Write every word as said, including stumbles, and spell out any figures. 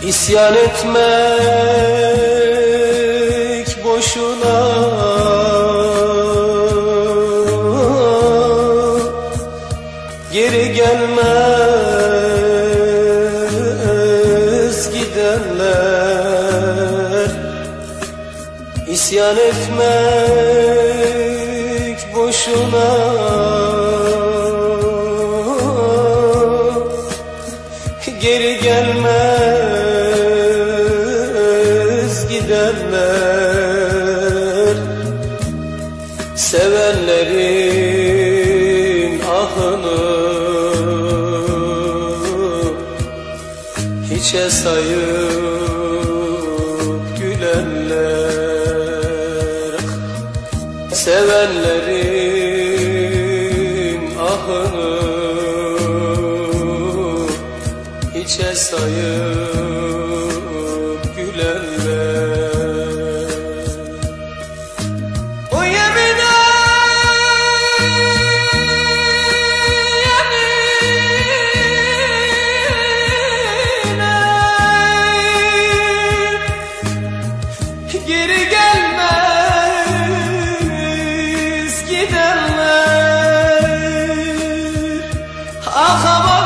İsyan etmek boşuna, geri gelmez gidenler. İsyan etmek boşuna, geri gelmez gidenler. Sevenlerin ahını hiçe sayıp gülenler. Sevenlerin ahını hiçe sayıp gülenler. O yemine geri gelmez gidenler. Ah